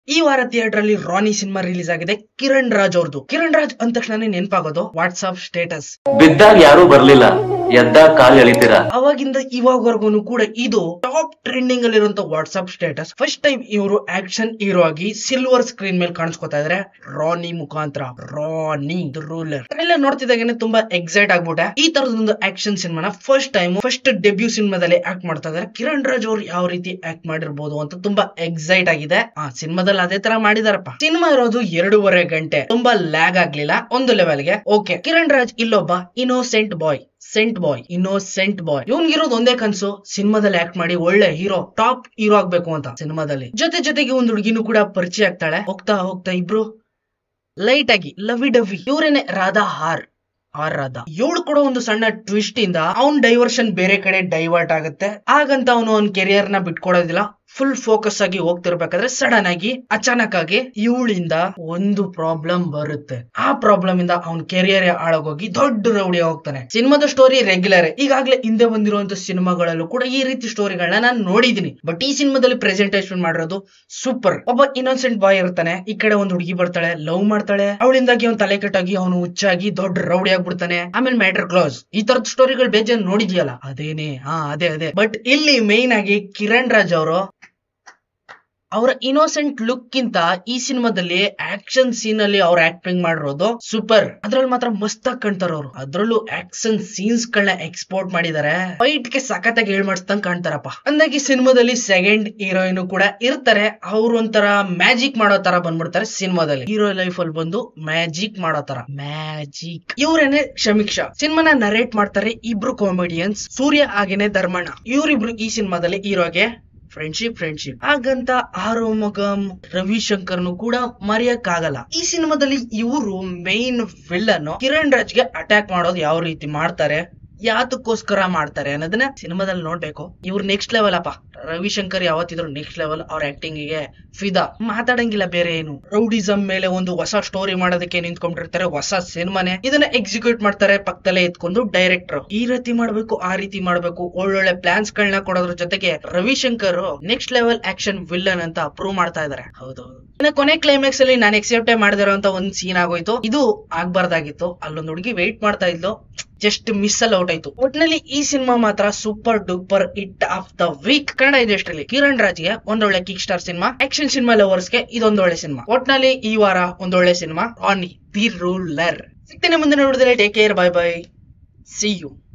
ಈ ವಾರ ಥಿಯೇಟರ್ ಅಲ್ಲಿ ರಾನಿ ಸಿನಿಮಾ ರಿಲೀಸ್ ಆಗಿದೆ. ಕಿರಣ್ ರಾಜ್ ಅವ್ರದ್ದು. ಕಿರಣ್ ರಾಜ್ ಅಂದ ತಕ್ಷಣ ನೆನಪಾಗೋದು ವಾಟ್ಸ್ಆಪ್ ಸ್ಟೇಟಸ್. ಬಿದ್ದಾಗ ಯಾರು ಬರ್ಲಿಲ್ಲ, ಎದ್ದಾಗ ಕಾಲ್ ಎಳಿತೀರಾ. ಅವಾಗಿಂದ ಇವಾಗವರೆಗೂ ಕೂಡ ಇದು ಟಾಪ್ ಟ್ರೆಂಡಿಂಗ್ ಅಲ್ಲಿ ಇರುವಂತ ವಾಟ್ಸ್ಆಪ್ ಸ್ಟೇಟಸ್. ಫಸ್ಟ್ ಟೈಮ್ ಇವರು ಆಕ್ಷನ್ ಹೀರೋ ಆಗಿ ಸಿಲ್ವರ್ ಸ್ಕ್ರೀನ್ ಮೇಲೆ ಕಾಣಿಸ್ಕೊತಾ ಇದ್ರೆ ರಾನಿ ಮುಖಾಂತರ. ರಾನಿ ರೂಲರ್ ಟ್ರೈಲರ್ ನೋಡ್ತಿದ್ದಾಗೇನೆ ತುಂಬಾ ಎಕ್ಸೈಟ್ ಆಗ್ಬಿಟ್ಟೆ. ಈ ತರದೊಂದು ಆಕ್ಷನ್ ಸಿನಿಮಾನ ಫಸ್ಟ್ ಡೆಬ್ಯೂ ಸಿನಿಮಾದಲ್ಲಿ ಆಕ್ಟ್ ಮಾಡ್ತಾ ಇದಾರೆ. ಕಿರಣ್ ರಾಜ್ ಅವ್ರು ಯಾವ ರೀತಿ ಆಕ್ಟ್ ಮಾಡಿರ್ಬೋದು ಅಂತ ತುಂಬಾ ಎಕ್ಸೈಟ್ ಆಗಿದೆ. ಆ ಸಿನಿಮಾದಲ್ಲಿ ಅದೇ ತರ ಮಾಡಿದಾರಪ್ಪ. ಸಿನಿಮಾ ಇರೋದು 2.5 ಗಂಟೆ. ತುಂಬಾ ಲ್ಯಾಗ್ ಆಗ್ಲಿಲ್ಲ ಒಂದು ಲೆವೆಲ್ಗೆ. ಓಕೆ, ಕಿರಣ್ ರಾಜ್ ಇಲ್ಲೊಬ್ಬ ಇನ್ನೋಸೆಂಟ್ ಬಾಯ್ ಇವ್ನಿಗಿರೋದು ಒಂದೇ ಕನ್ಸು, ಸಿನಿಮಾದಲ್ಲಿ ಆಕ್ಟ್ ಮಾಡಿ ಒಳ್ಳೆ ಹೀರೋ, ಟಾಪ್ ಹೀರೋ ಆಗ್ಬೇಕು ಅಂತ. ಸಿನಿಮಾದಲ್ಲಿ ಜೊತೆಗೆ ಒಂದು ಹುಡುಗಿನೂ ಕೂಡ ಪರಿಚಯ ಆಗ್ತಾಳೆ. ಹೋಗ್ತಾ ಇಬ್ರು ಲೈಟ್ ಆಗಿ ಲವಿ ಡವಿ. ಇವ್ರೇನೆ ರಾಧಾ ರಾಧಾ. ಇವಳು ಕೂಡ ಒಂದು ಸಣ್ಣ ಟ್ವಿಸ್ಟ್ ಇಂದ ಅವನ್ ಡೈವರ್ಷನ್ ಬೇರೆ ಕಡೆ ಡೈವರ್ಟ್ ಆಗುತ್ತೆ. ಹಾಗಂತ ಅವನ್ ಕೆರಿಯರ್ ನ ಬಿಟ್ಕೊಡೋದಿಲ್ಲ. ಫುಲ್ ಫೋಕಸ್ ಆಗಿ ಹೋಗ್ತಿರ್ಬೇಕಾದ್ರೆ ಸಡನ್ ಆಗಿ ಅಚಾನಕ್ ಆಗಿ ಇವಳಿಂದ ಒಂದು ಪ್ರಾಬ್ಲಮ್ ಬರುತ್ತೆ. ಆ ಪ್ರಾಬ್ಲಮ್ ಇಂದ ಅವನ್ ಕೆರಿಯರ್ ಹಾಳಾಗೋಗಿ ದೊಡ್ಡ ರೌಡಿ ಹೋಗ್ತಾನೆ. ಸಿನಿಮಾದ ಸ್ಟೋರಿ ರೆಗ್ಯುಲರ್. ಈಗಾಗಲೇ ಹಿಂದೆ ಬಂದಿರುವಂತ ಸಿನಿಮಾಗಳಲ್ಲೂ ಕೂಡ ಈ ರೀತಿ ಸ್ಟೋರಿಗಳನ್ನ ನಾನು ನೋಡಿದೀನಿ. ಬಟ್ ಈ ಸಿನಿಮಾದಲ್ಲಿ ಪ್ರೆಸೆಂಟೇಷನ್ ಮಾಡಿರೋದು ಸೂಪರ್. ಒಬ್ಬ ಇನ್ನೋಸೆಂಟ್ ಬಾಯ್ ಇರ್ತಾನೆ. ಈ ಕಡೆ ಒಂದು ಹುಡುಗಿ ಬರ್ತಾಳೆ, ಲವ್ ಮಾಡ್ತಾಳೆ. ಅವಳಿಂದಾಗಿ ಅವ್ನು ತಲೆ ಕೆಟ್ಟಾಗಿ ಅವನು ಹುಚ್ಚಾಗಿ ದೊಡ್ಡ ರೌಡಿ ಆಗ್ಬಿಡ್ತಾನೆ. ಆಮೇಲೆ ಮ್ಯಾಟರ್ ಕ್ಲೋಸ್. ಈ ತರದ ಸ್ಟೋರಿಗಳು ಬೇಜಾನ್ ನೋಡಿದ್ಯಲ್ಲ, ಅದೇನೆ. ಅದೇ. ಬಟ್ ಇಲ್ಲಿ ಮೇನ್ ಆಗಿ ಕಿರಣ್ ರಾಜ್ ಅವರು ಅವರ ಇನ್ನೋಸೆಂಟ್ ಲುಕ್ ಗಿಂತ ಈ ಸಿನಿಮಾದಲ್ಲಿ ಆಕ್ಷನ್ ಸೀನ್ ಅಲ್ಲಿ ಅವ್ರ ಆಕ್ಟಿಂಗ್ ಮಾಡಿರೋದು ಸೂಪರ್. ಅದ್ರಲ್ಲಿ ಮಾತ್ರ ಮಸ್ತ್ ಆಗಿ ಕಾಣ್ತಾರ ಅವ್ರು. ಅದ್ರಲ್ಲೂ ಆಕ್ಷನ್ ಸೀನ್ಸ್ ಗಳನ್ನ ಎಕ್ಸ್ಪೋರ್ಟ್ ಮಾಡಿದ್ದಾರೆ. ಫೈಟ್ ಗೆ ಸಖತ್ತಾಗಿ ಹೇಳ್ಮಾಡ್ಸ್ದಂಗ್ ಕಾಣ್ತಾರಪ್ಪ. ಅಂದಾಗಿ ಸಿನಿಮಾದಲ್ಲಿ ಸೆಕೆಂಡ್ ಹೀರೋಯಿನ್ ಕೂಡ ಇರ್ತಾರೆ. ಅವ್ರು ಒಂಥರ ಮ್ಯಾಜಿಕ್ ಮಾಡೋ ತರ ಬಂದ್ಬಿಡ್ತಾರೆ ಸಿನಿಮಾದಲ್ಲಿ. ಹೀರೋ ಲೈಫ್ ಅಲ್ಲಿ ಬಂದು ಮ್ಯಾಜಿಕ್ ಮಾಡೋ ತರ. ಇವ್ರೇನೆ ಶಮೀಕ್ಷಾ. ಸಿನಿಮಾನ ನರೇಟ್ ಮಾಡ್ತಾರೆ ಇಬ್ರು ಕಾಮಿಡಿಯನ್ಸ್, ಸೂರ್ಯ ಹಾಗೇನೆ ಧರ್ಮಣ್ಣ. ಇವರಿಬ್ರು ಈ ಸಿನಿಮಾದಲ್ಲಿ ಹೀರೋಗೆ ಫ್ರೆಂಡ್ಶಿಪ್. ಹಾಗಂತ ಆರೋಮಗಂ ರವಿಶಂಕರ್ನು ಕೂಡ ಮರೆಯಕ್ಕಾಗಲ್ಲ. ಈ ಸಿನಿಮಾದಲ್ಲಿ ಇವರು ಮೇನ್ ವಿಲ್ಲನ್. ಕಿರಣ್ ರಾಜ್ಗೆ ಅಟ್ಯಾಕ್ ಮಾಡೋದು ಯಾವ ರೀತಿ ಮಾಡ್ತಾರೆ, ಯಾತಕ್ಕೋಸ್ಕರ ಮಾಡ್ತಾರೆ ಅನ್ನೋದನ್ನ ಸಿನಿಮಾದಲ್ಲಿ ನೋಡ್ಬೇಕು. ಇವ್ರು ನೆಕ್ಸ್ಟ್ ಲೆವೆಲ್ ಅಪ್ಪ. ರವಿಶಂಕರ್ ಯಾವತ್ತಿದ್ರು ನೆಕ್ಸ್ಟ್ ಲೆವೆಲ್. ಅವ್ರ ಆಕ್ಟಿಂಗ್ ಗೆ ಫಿದಾ, ಮಾತಾಡಂಗಿಲ್ಲ ಬೇರೆ ಏನು. ರೌಡಿಸಂ ಮೇಲೆ ಒಂದು ಹೊಸ ಸ್ಟೋರಿ ಮಾಡೋದಕ್ಕೆ ನಿಂತ್ಕೊಂಡಿರ್ತಾರೆ. ಹೊಸ ಸಿನಿಮಾನೆ ಇದನ್ನ ಎಕ್ಸಿಕ್ಯೂಟ್ ಮಾಡ್ತಾರೆ. ಪಕ್ಕದಲ್ಲೇ ಎತ್ಕೊಂಡು ಡೈರೆಕ್ಟರ್ ಈ ರೀತಿ ಮಾಡ್ಬೇಕು, ಆ ರೀತಿ ಮಾಡ್ಬೇಕು, ಒಳ್ಳೊಳ್ಳೆ ಪ್ಲಾನ್ಸ್ ಗಳನ್ನ ಕೊಡೋದ್ರ ಜೊತೆಗೆ Ravishankar next level action villain ಅಂತ ಪ್ರೂವ್ ಮಾಡ್ತಾ ಇದಾರೆ. ಹೌದು. ಇನ್ನು ಕೊನೆ ಕ್ಲೈಮ್ಯಾಕ್ಸ್ ಅಲ್ಲಿ ನಾನು ಎಕ್ಸೆಪ್ಟೇ ಮಾಡದಿರೋ ಅಂತ ಒಂದ್ ಸೀನ್ ಆಗೋಯ್ತು. ಇದು ಆಗ್ಬಾರ್ದಾಗಿತ್ತು. ಅಲ್ಲೊಂದು ಹುಡುಗಿ ವೆಯ್ಟ್ ಮಾಡ್ತಾ ಇದ್ಲು, ಜಸ್ಟ್ ಮಿಸ್ ಅಲ್ಲಿ ಔಟ್ ಆಯ್ತು. ಒಟ್ನಲ್ಲಿ ಈ ಸಿನಿಮಾ ಮಾತ್ರ super duper hit of the week Kannada ಇಂಡಸ್ಟ್ರಿಯಲ್ಲಿ. ಕಿರಣ್ ರಾಜ್ಗೆ ಒಂದೊಳ್ಳೆ kick star cinema. Action cinema ಲವರ್ಸ್ಗೆ ಇದೊಂದೊಳ್ಳೆ ಸಿನಿಮಾ. ಒಟ್ನಲ್ಲಿ ಈ ವಾರ ಒಂದೊಳ್ಳೆ ಸಿನಿಮಾ ರಾನಿ ದಿ ರೂಲರ್. ಸಿಗ್ತೇನೆ ಮುಂದೆ ನೋಡಿದ್ರೆ. Take care, bye bye, see you.